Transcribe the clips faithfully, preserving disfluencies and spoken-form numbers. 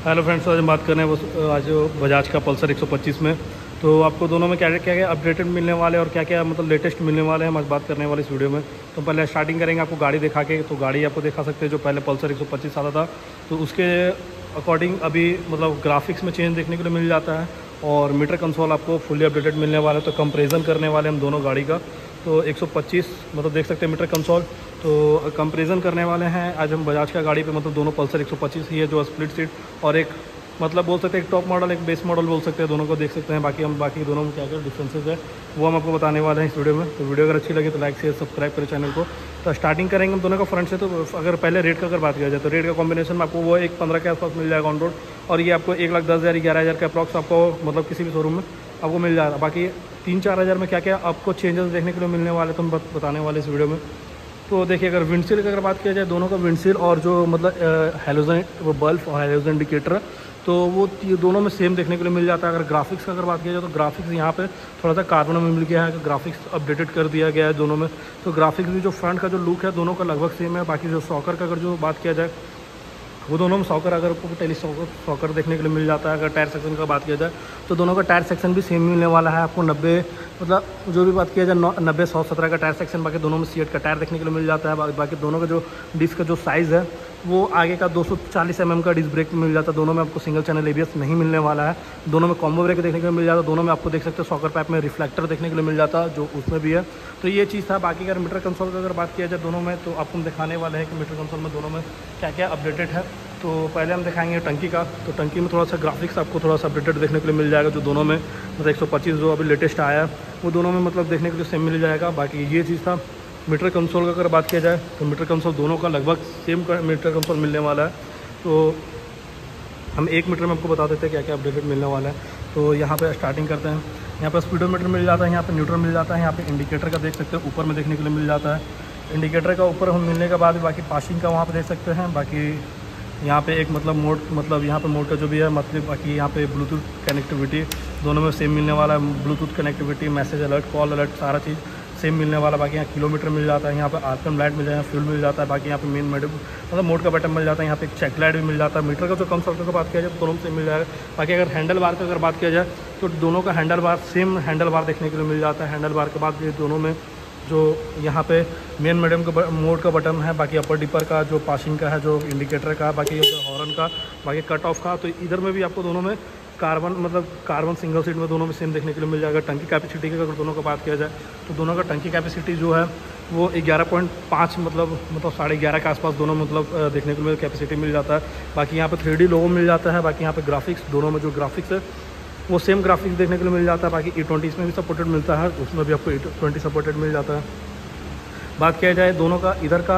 Hello friends, आज हम बात कर रहे हैं वो आज बजाज का पल्सर एक सौ पच्चीस में। तो आपको दोनों में क्या क्या क्या अपडेटेड मिलने वाले हैं और क्या क्या मतलब लेटेस्ट मिलने वाले हैं, हम आज बात करने वाले इस वीडियो में। तो पहले स्टार्टिंग करेंगे आपको गाड़ी दिखा के। तो गाड़ी आपको दिखा सकते हैं, जो पहले पल्सर एक सौ पच्चीस आता था तो उसके अकॉर्डिंग अभी मतलब ग्राफिक्स में चेंज देखने के लिए मिल जाता है और मीटर कंसोल आपको फुली अपडेटेड मिलने वाला है। तो कंपेरिजन करने वाले हम दोनों गाड़ी का। तो एक सौ पच्चीस मतलब देख सकते हैं मीटर कंसोल, तो कंपेरिजन करने वाले हैं आज हम बजाज का गाड़ी पे। मतलब दोनों पल्सर एक सौ पच्चीस ही है जो स्प्लिट सीट, और एक मतलब बोल सकते हैं एक टॉप मॉडल एक बेस मॉडल बोल सकते हैं, दोनों को देख सकते हैं। बाकी हम बाकी दोनों में क्या क्या डिफरेंसेस है वो हम आपको बताने वाले हैं इस वीडियो में। तो वीडियो अगर अच्छी लगे तो लाइक शेयर सब्सक्राइब करें चैनल को। तो स्टार्टिंग करेंगे हम दोनों का फ्रंट से। तो अगर पहले रेट का अगर बात किया जाए तो रेट का कॉम्बिनेशन में आपको वो एक पंद्रह के आसपास मिल जाएगा ऑन रोड, और ये आपको एक लाख दस हज़ार ग्यारह हज़ार का अप्रॉक्स आपको मतलब किसी भी शोरूम में आपको मिल जाएगा। बाकी तीन चार हज़ार में क्या क्या आपको चेंजेस देखने के लिए मिलने वाले तो हम बताने वाले इस वीडियो में। तो देखिए, अगर विंडशील की अगर बात किया जाए, दोनों का विंडशील और जो मतलब हेलोजन वो बल्ब और हेलोजन इंडिकेटर, तो वो दोनों में सेम देखने के लिए मिल जाता है। अगर ग्राफिक्स का अगर बात किया जाए तो ग्राफिक्स यहाँ पे थोड़ा सा कार्बन में मिल गया है, ग्राफिक्स अपडेटेड कर दिया गया है दोनों में। तो ग्राफिक्स भी जो फ्रंट का जो लुक है दोनों का लगभग सेम है। बाकी जो सॉकर का अगर जो बात किया जाए वो दोनों में सॉकर अगर आपको टेली सॉकर सॉकर देखने के लिए मिल जाता है। अगर टायर सेक्शन का बात किया जाए तो दोनों का टायर सेक्शन भी सेम मिलने वाला है आपको। नब्बे मतलब जो भी बात किया जाए नब्बे सौ सत्रह का टायर सेक्शन, बाकी दोनों में सी एट का टायर देखने के लिए मिल जाता है। बाकी दोनों का जो डिस्क का जो साइज़ है वो आगे का दो सौ चालीस एम एम का डिस्क ब्रेक मिल जाता है। दोनों में आपको single channel A B S नहीं मिलने वाला है। दोनों में कॉम्बो ब्रेक देखने के लिए मिल जाता है। दोनों में आपको देख सकते हैं सॉकर पैप में रिफ्लेक्टर देखने के लिए मिल जाता है जो उसमें भी है। तो ये चीज़ था। बाकी अगर मीटर कंसोल की अगर बात किया जाए दोनों में, तो आपको हम दिखाने वाले हैं कि मीटर कंसोल में दोनों में क्या क्या अपडेटेड है। तो पहले हम दिखाएंगे टंकी का। तो टंकी में थोड़ा सा ग्राफिक्स आपको थोड़ा सा अपडेटेड देखने के लिए मिल जाएगा, जो दोनों में मतलब एक सौ पच्चीस जो अभी लेटेस्ट आया है वो दोनों में मतलब देखने के लिए सेम मिल जाएगा। बाकी ये चीज़ था। मीटर कंसोल का अगर बात किया जाए तो मीटर कंसोल दोनों का लगभग सेम का मीटर कंसोल मिलने वाला है। तो हम एक मीटर में आपको बता देते हैं क्या क्या अपडेटेड मिलने वाला है। तो यहाँ पे स्टार्टिंग करते हैं। यहाँ पर स्पीडोमीटर मिल जाता है, यहाँ पे न्यूट्रल मिल जाता है, यहाँ पे इंडिकेटर का देख सकते हैं ऊपर में देखने के लिए मिल जाता है। इंडिकेटर का ऊपर हम मिलने के बाद बाकी पासिंग का वहाँ पे देख सकते हैं। बाकी यहाँ पे एक मतलब मोड मतलब यहाँ पे मोड का जो भी है मतलब बाकी यहाँ पे ब्लूटूथ कनेक्टिविटी दोनों में सेम मिलने वाला है। Bluetooth connectivity, message alert, call alert सारा चीज़ सेम मिलने वाला। बाकी यहाँ किलोमीटर मिल जाता है, यहाँ पे आरपीएम लाइट मिल जाएगा, फ्यूल मिल जाता है। बाकी यहाँ पे मेन मेड मतलब मोड का बटन मिल जाता है, यहाँ पे एक चेक लाइट भी मिल जाता है। मीटर का जो कम सर्कल का बात किया जाए तो दोनों से मिल जाएगा। बाकी अगर हैंडल बार की अगर बात किया जाए तो दोनों का handle bar same handle bar देखने के लिए मिल जाता है। हैंडल बार के बाद ये दोनों में जो यहाँ पे मेन मीडियम का मोड का बटन है, बाकी अपर डिपर का जो पासिंग का है, जो इंडिकेटर का, बाकी हॉर्न का, बाकी कट ऑफ का। तो इधर में भी आपको दोनों में कार्बन मतलब कार्बन सिंगल सीट में दोनों में सेम देखने के लिए मिल जाएगा। टंकी कैपेसिटी की अगर दोनों का बात किया जाए तो दोनों का टंकी कैपेसिटी जो है वो ग्यारह पॉइंट पाँच मतलब मतलब साढ़े ग्यारह के आसपास दोनों मतलब देखने के लिए कैपेसिटी मिल जाता है। बाकी यहाँ पे थ्री डी लोगो मिल जाता है। बाकी यहाँ पे ग्राफिक्स दोनों में जो ग्राफिक्स है वो सेम ग्राफिक्स देखने के लिए मिल जाता है। बाकी ई ट्वेंटी इसमें भी सपोर्टेड मिलता है, उसमें भी आपको ई ट्वेंटी सपोर्टेड मिल जाता है। बात किया जाए दोनों का इधर का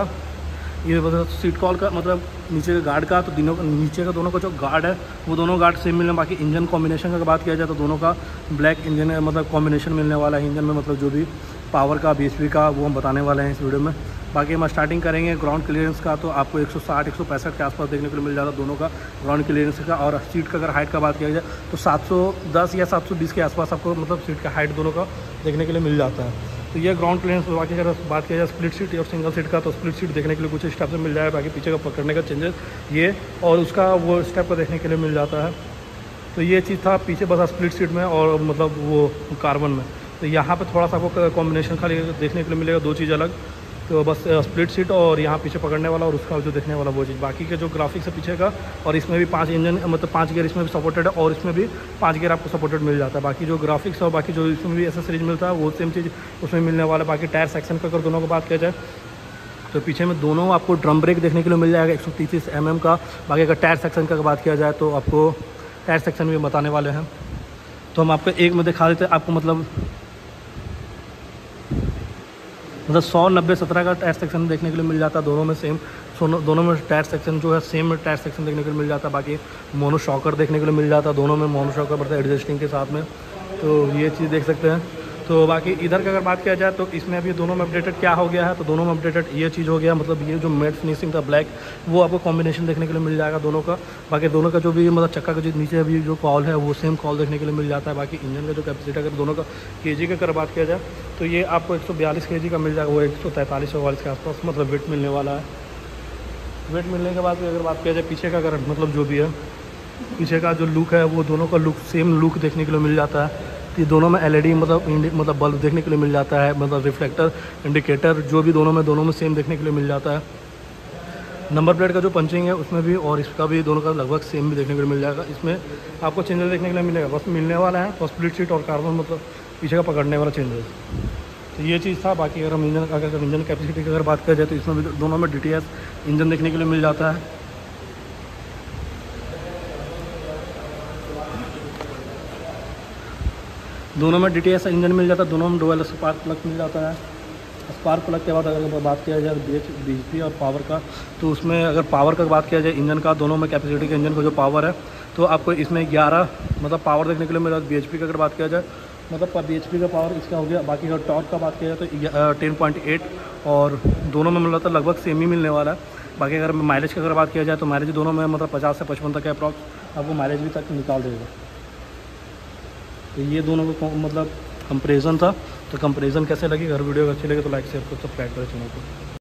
ये मतलब सीट कॉल का मतलब नीचे का गार्ड का, तो दोनों नीचे का दोनों का जो गार्ड है वो दोनों गार्ड सेम मिलने। बाकी इंजन कॉम्बिनेशन का बात किया जाए तो दोनों का ब्लैक इंजन है मतलब कॉम्बिनेशन मिलने वाला है इंजन में, मतलब जो भी पावर का बीएचपी का वो हम बताने वाले हैं इस वीडियो में। बाकी हम स्टार्टिंग करेंगे ग्राउंड क्लियरेंस का। तो आपको एक सौ साठ एक सौ पैंसठ के आसपास देखने के लिए मिल जाता है दोनों का ग्राउंड क्लियरेंस का। और सीट का अगर हाइट का बात किया जाए तो सात सौ दस या सात सौ बीस के आसपास आपको मतलब सीट का हाइट दोनों का देखने के लिए मिल जाता है। तो ये ग्राउंड क्लियरेंस। बाकी अगर बात किया जाए स्प्लिट सीट और सिंगल सीट का, तो स्प्लिट सीट देखने के लिए कुछ स्टेप से मिल जाएगा। बाकी पीछे का पकड़ने का चेंजेस ये और उसका वो स्टेप का देखने के लिए मिल जाता है। तो ये चीज़ था पीछे बस स्प्लिट सीट में और मतलब वो कार्बन में। तो यहाँ पे थोड़ा सा आपको कॉम्बिनेशन खाली देखने के लिए मिलेगा, दो चीज़ अलग। तो बस स्प्लिट सीट और यहाँ पीछे पकड़ने वाला और उसका जो देखने वाला वो चीज़। बाकी के जो ग्राफिक्स है पीछे का, और इसमें भी पांच इंजन मतलब पांच गियर इसमें भी सपोर्टेड है और इसमें भी पांच गियर आपको सपोर्टेड मिल जाता है। बाकी जो ग्राफिक्स और बाकी जो इसमें भी एसेसरीज मिलता है वो सेम चीज़ उसमें मिलने वाला है। बाकी टायर सेक्शन का अगर दोनों को बात किया जाए तो पीछे में दोनों आपको ड्रम ब्रेक देखने के लिए मिल जाएगा एक सौ तीस एम एम का। बाकी अगर टायर सेक्शन का बात किया जाए तो आपको टायर सेक्शन भी बताने वाले हैं। तो हम आपको एक में दिखा देते हैं आपको मतलब मतलब सौ नब्बे सत्रह का टायर सेक्शन देखने के लिए मिल जाता है दोनों में सेम। दोनों में टायर सेक्शन जो है सेम टायर सेक्शन देखने के लिए मिल जाता है। बाकी मोनो शॉकर देखने के लिए मिल जाता है दोनों में, मोनो शॉकर पड़ता है एडजस्टिंग के साथ में। तो ये चीज़ देख सकते हैं। तो बाकी इधर का अगर बात किया जाए तो इसमें अभी दोनों में अपडेटेड क्या हो गया है, तो दोनों में अपडेटेड ये चीज़ हो गया मतलब ये जो मैट फिनिशिंग था ब्लैक वो आपको कॉम्बिनेशन देखने के लिए मिल जाएगा दोनों का। बाकी दोनों का जो भी मतलब चक्का का जो नीचे अभी जो कॉल है वो सेम कॉल देखने के लिए मिल जाता है। बाकी इंजन का जो कैपेसिटी अगर दोनों का केजी का अगर बात किया जाए तो ये आपको एक सौ बयालीस केजी का मिल जाएगा, वो एक सौ तैंतालीस चौवालीस के आसपास मतलब वेट मिलने वाला है। वेट मिलने के बाद अगर बात किया जाए पीछे का अगर मतलब जो भी है पीछे का जो लुक है वो दोनों का लुक सेम लुक देखने के लिए मिल जाता है। ये दोनों में एलईडी मतलब मतलब बल्ब देखने के लिए मिल जाता है, मतलब रिफ्लेक्टर इंडिकेटर जो भी दोनों में दोनों में सेम देखने के लिए मिल जाता है। नंबर प्लेट का जो पंचिंग है उसमें भी और इसका भी दोनों का लगभग सेम भी देखने के लिए मिल जाएगा। इसमें आपको चेंजेस देखने के लिए मिलेगा, बस मिलने वाला है तो स्प्लिट सीट और कार्बन मतलब पीछे का पकड़ने वाला चेंजेस। तो ये चीज़ था। बाकी अगर हम इंजन अगर इंजन कैपेसिटी की अगर बात करें जाए तो इसमें भी दोनों में डी टी एस इंजन देखने के लिए मिल जाता है। दोनों में डी टी एस इंजन मिल जाता है, दोनों में डुअल स्पार्क प्लग मिल जाता है। स्पार्क प्लग के बाद अगर बात किया जाए B H B H P और पावर का, तो उसमें अगर पावर का बात किया जाए इंजन का, दोनों में कैपेसिटी के इंजन का जो पावर है तो आपको इसमें ग्यारह मतलब पावर देखने के लिए मिला। बी एच पी का अगर बात किया जाए मतलब बी एच पी का पावर इसका हो गया। बाकी अगर टॉर्क का बात किया जाए तो टेन पॉइंट एट और दोनों में मिला था लगभग सेम ही मिलने वाला है। बाकी अगर माइलेज की अगर बात किया जाए तो माइलेज दोनों में मतलब पचास से पचपन तक अप्रॉक्स आपको माइलेज भी तक निकाल देगा। तो ये दोनों को मतलब कंपेरिजन था। तो कंपेरिजन कैसे लगी, अगर वीडियो अच्छी लगे तो लाइक शेयर करो, सब्सक्राइब करें चैनल को।